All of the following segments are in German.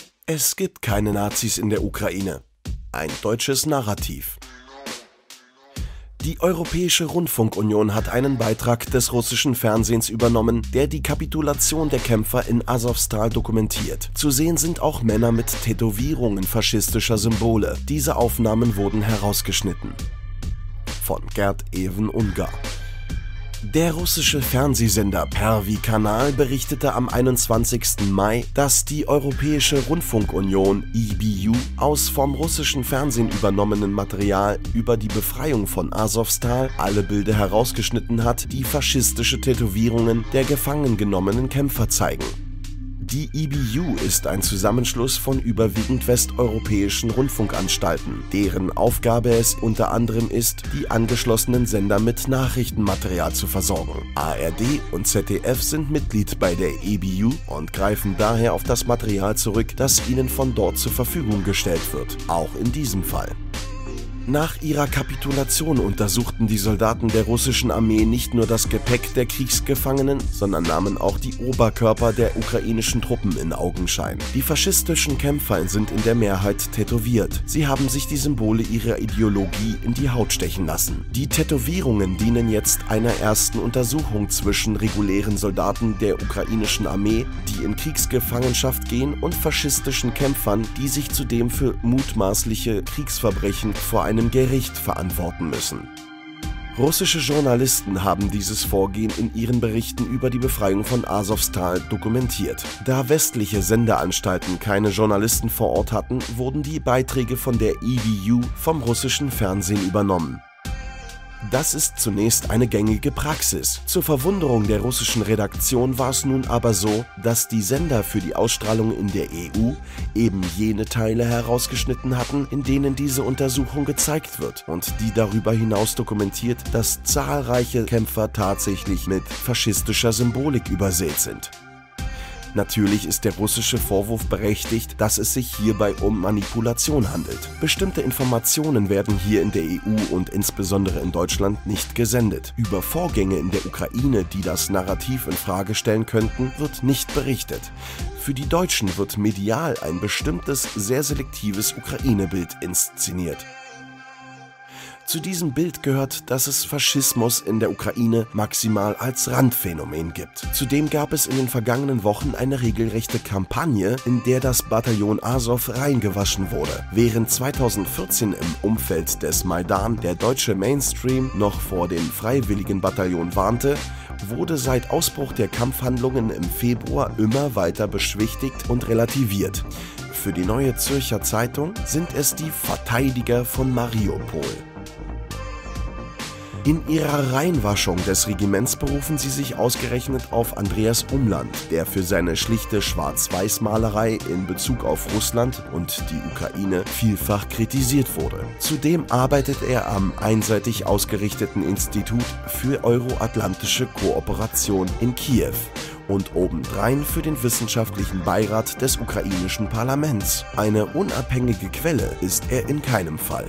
Es gibt keine Nazis in der Ukraine. Ein deutsches Narrativ. Die Europäische Rundfunkunion hat einen Beitrag des russischen Fernsehens übernommen, der die Kapitulation der Kämpfer in Asowstal dokumentiert. Zu sehen sind auch Männer mit Tätowierungen faschistischer Symbole. Diese Aufnahmen wurden herausgeschnitten. Von Gerd Even-Ungar. Der russische Fernsehsender Pervy Kanal berichtete am 21. Mai, dass die Europäische Rundfunkunion EBU aus vom russischen Fernsehen übernommenen Material über die Befreiung von Asowstal alle Bilder herausgeschnitten hat, die faschistische Tätowierungen der gefangen genommenen Kämpfer zeigen. Die EBU ist ein Zusammenschluss von überwiegend westeuropäischen Rundfunkanstalten, deren Aufgabe es unter anderem ist, die angeschlossenen Sender mit Nachrichtenmaterial zu versorgen. ARD und ZDF sind Mitglied bei der EBU und greifen daher auf das Material zurück, das ihnen von dort zur Verfügung gestellt wird, auch in diesem Fall. Nach ihrer Kapitulation untersuchten die Soldaten der russischen Armee nicht nur das Gepäck der Kriegsgefangenen, sondern nahmen auch die Oberkörper der ukrainischen Truppen in Augenschein. Die faschistischen Kämpfer sind in der Mehrheit tätowiert. Sie haben sich die Symbole ihrer Ideologie in die Haut stechen lassen. Die Tätowierungen dienen jetzt einer ersten Untersuchung zwischen regulären Soldaten der ukrainischen Armee, die in Kriegsgefangenschaft gehen, und faschistischen Kämpfern, die sich zudem für mutmaßliche Kriegsverbrechen vor einem Gericht verantworten müssen. Russische Journalisten haben dieses Vorgehen in ihren Berichten über die Befreiung von Asowstal dokumentiert. Da westliche Sendeanstalten keine Journalisten vor Ort hatten, wurden die Beiträge von der EBU vom russischen Fernsehen übernommen. Das ist zunächst eine gängige Praxis. Zur Verwunderung der russischen Redaktion war es nun aber so, dass die Sender für die Ausstrahlung in der EU eben jene Teile herausgeschnitten hatten, in denen diese Untersuchung gezeigt wird und die darüber hinaus dokumentiert, dass zahlreiche Kämpfer tatsächlich mit faschistischer Symbolik übersät sind. Natürlich ist der russische Vorwurf berechtigt, dass es sich hierbei um Manipulation handelt. Bestimmte Informationen werden hier in der EU und insbesondere in Deutschland nicht gesendet. Über Vorgänge in der Ukraine, die das Narrativ in Frage stellen könnten, wird nicht berichtet. Für die Deutschen wird medial ein bestimmtes, sehr selektives Ukraine-Bild inszeniert. Zu diesem Bild gehört, dass es Faschismus in der Ukraine maximal als Randphänomen gibt. Zudem gab es in den vergangenen Wochen eine regelrechte Kampagne, in der das Bataillon Asow reingewaschen wurde. Während 2014 im Umfeld des Maidan der deutsche Mainstream noch vor dem freiwilligen Bataillon warnte, wurde seit Ausbruch der Kampfhandlungen im Februar immer weiter beschwichtigt und relativiert. Für die Neue Zürcher Zeitung sind es die Verteidiger von Mariupol. In ihrer Reinwaschung des Regiments berufen sie sich ausgerechnet auf Andreas Umland, der für seine schlichte Schwarz-Weiß-Malerei in Bezug auf Russland und die Ukraine vielfach kritisiert wurde. Zudem arbeitet er am einseitig ausgerichteten Institut für Euro-Atlantische Kooperation in Kiew und obendrein für den wissenschaftlichen Beirat des ukrainischen Parlaments. Eine unabhängige Quelle ist er in keinem Fall.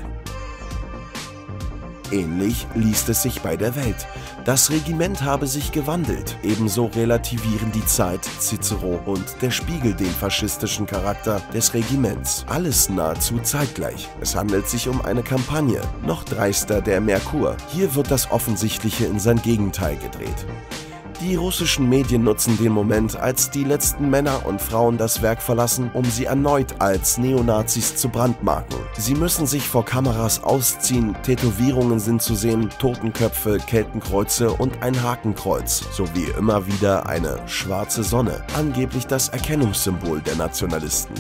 Ähnlich liest es sich bei der Welt. Das Regiment habe sich gewandelt. Ebenso relativieren die Zeit, Cicero und der Spiegel den faschistischen Charakter des Regiments. Alles nahezu zeitgleich. Es handelt sich um eine Kampagne. Noch dreister der Merkur. Hier wird das Offensichtliche in sein Gegenteil gedreht. Die russischen Medien nutzen den Moment, als die letzten Männer und Frauen das Werk verlassen, um sie erneut als Neonazis zu brandmarken. Sie müssen sich vor Kameras ausziehen, Tätowierungen sind zu sehen, Totenköpfe, Keltenkreuze und ein Hakenkreuz, sowie immer wieder eine schwarze Sonne, angeblich das Erkennungssymbol der Nationalisten.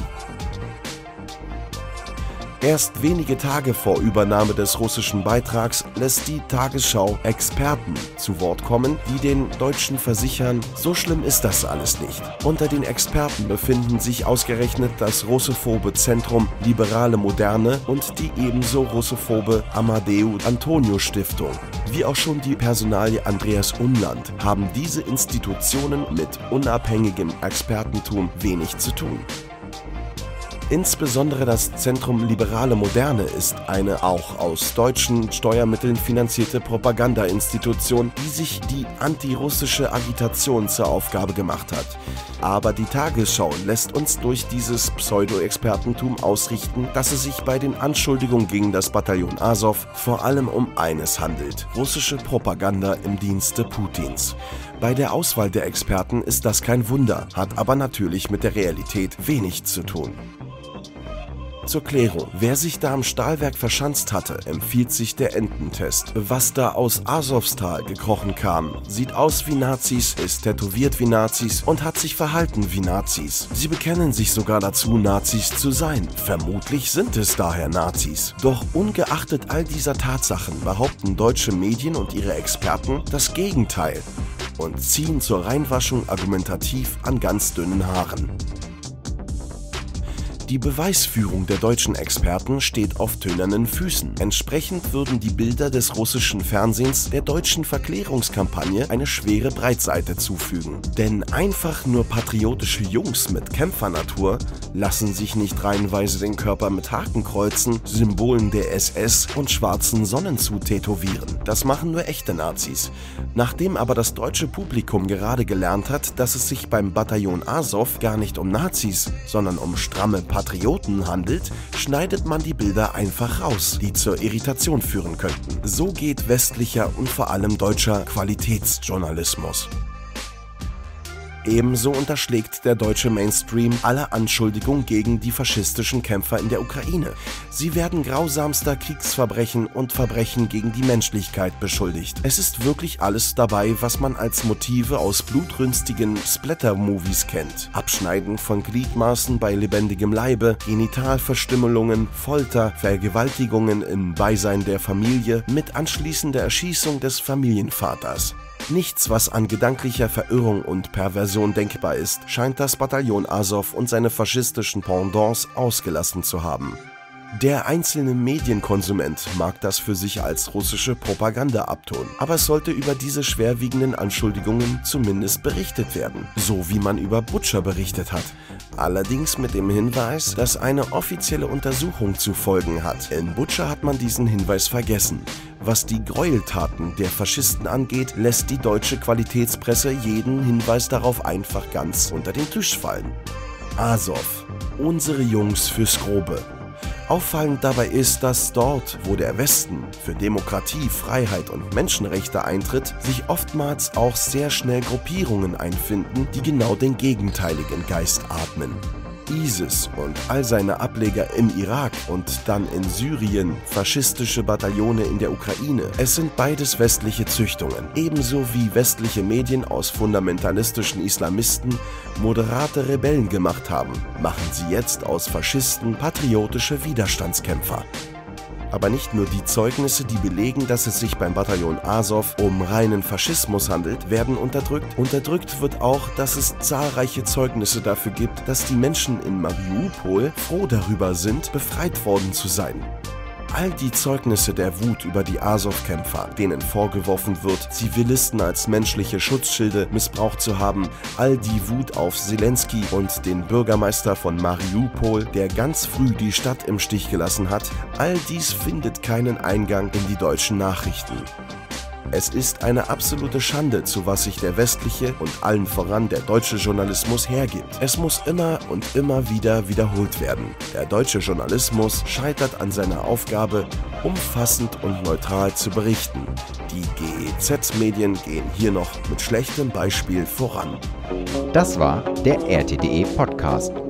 Erst wenige Tage vor Übernahme des russischen Beitrags lässt die Tagesschau Experten zu Wort kommen, die den Deutschen versichern, so schlimm ist das alles nicht. Unter den Experten befinden sich ausgerechnet das russophobe Zentrum Liberale Moderne und die ebenso russophobe Amadeu Antonio Stiftung. Wie auch schon die Personalie Andreas Umland haben diese Institutionen mit unabhängigem Expertentum wenig zu tun. Insbesondere das Zentrum Liberale Moderne ist eine auch aus deutschen Steuermitteln finanzierte Propagandainstitution, die sich die antirussische Agitation zur Aufgabe gemacht hat. Aber die Tagesschau lässt uns durch dieses Pseudo-Expertentum ausrichten, dass es sich bei den Anschuldigungen gegen das Bataillon Asow vor allem um eines handelt: russische Propaganda im Dienste Putins. Bei der Auswahl der Experten ist das kein Wunder, hat aber natürlich mit der Realität wenig zu tun. Zur Klärung: Wer sich da am Stahlwerk verschanzt hatte, empfiehlt sich der Ententest. Was da aus Asowstal gekrochen kam, sieht aus wie Nazis, ist tätowiert wie Nazis und hat sich verhalten wie Nazis. Sie bekennen sich sogar dazu, Nazis zu sein. Vermutlich sind es daher Nazis. Doch ungeachtet all dieser Tatsachen behaupten deutsche Medien und ihre Experten das Gegenteil und ziehen zur Reinwaschung argumentativ an ganz dünnen Haaren. Die Beweisführung der deutschen Experten steht auf tönernen Füßen. Entsprechend würden die Bilder des russischen Fernsehens der deutschen Verklärungskampagne eine schwere Breitseite zufügen. Denn einfach nur patriotische Jungs mit Kämpfernatur lassen sich nicht reihenweise den Körper mit Hakenkreuzen, Symbolen der SS und schwarzen Sonnen tätowieren. Das machen nur echte Nazis. Nachdem aber das deutsche Publikum gerade gelernt hat, dass es sich beim Bataillon Asow gar nicht um Nazis, sondern um stramme Patrioten handelt, schneidet man die Bilder einfach raus, die zur Irritation führen könnten. So geht westlicher und vor allem deutscher Qualitätsjournalismus. Ebenso unterschlägt der deutsche Mainstream alle Anschuldigungen gegen die faschistischen Kämpfer in der Ukraine. Sie werden grausamster Kriegsverbrechen und Verbrechen gegen die Menschlichkeit beschuldigt. Es ist wirklich alles dabei, was man als Motive aus blutrünstigen Splatter-Movies kennt. Abschneiden von Gliedmaßen bei lebendigem Leibe, Genitalverstümmelungen, Folter, Vergewaltigungen im Beisein der Familie mit anschließender Erschießung des Familienvaters. Nichts, was an gedanklicher Verirrung und Perversion denkbar ist, scheint das Bataillon Asow und seine faschistischen Pendants ausgelassen zu haben. Der einzelne Medienkonsument mag das für sich als russische Propaganda abtun, aber es sollte über diese schwerwiegenden Anschuldigungen zumindest berichtet werden, so wie man über Butscha berichtet hat. Allerdings mit dem Hinweis, dass eine offizielle Untersuchung zu folgen hat. In Butscha hat man diesen Hinweis vergessen. Was die Gräueltaten der Faschisten angeht, lässt die deutsche Qualitätspresse jeden Hinweis darauf einfach ganz unter den Tisch fallen. Asow, unsere Jungs fürs Grobe. Auffallend dabei ist, dass dort, wo der Westen für Demokratie, Freiheit und Menschenrechte eintritt, sich oftmals auch sehr schnell Gruppierungen einfinden, die genau den gegenteiligen Geist atmen. ISIS und all seine Ableger im Irak und dann in Syrien, faschistische Bataillone in der Ukraine. Es sind beides westliche Züchtungen, ebenso wie westliche Medien aus fundamentalistischen Islamisten moderate Rebellen gemacht haben, machen sie jetzt aus Faschisten patriotische Widerstandskämpfer. Aber nicht nur die Zeugnisse, die belegen, dass es sich beim Bataillon Asow um reinen Faschismus handelt, werden unterdrückt. Unterdrückt wird auch, dass es zahlreiche Zeugnisse dafür gibt, dass die Menschen in Mariupol froh darüber sind, befreit worden zu sein. All die Zeugnisse der Wut über die Asow-Kämpfer, denen vorgeworfen wird, Zivilisten als menschliche Schutzschilde missbraucht zu haben, all die Wut auf Zelensky und den Bürgermeister von Mariupol, der ganz früh die Stadt im Stich gelassen hat, all dies findet keinen Eingang in die deutschen Nachrichten. Es ist eine absolute Schande, zu was sich der westliche und allen voran der deutsche Journalismus hergibt. Es muss immer und immer wieder wiederholt werden. Der deutsche Journalismus scheitert an seiner Aufgabe, umfassend und neutral zu berichten. Die GEZ-Medien gehen hier noch mit schlechtem Beispiel voran. Das war der RTDE Podcast.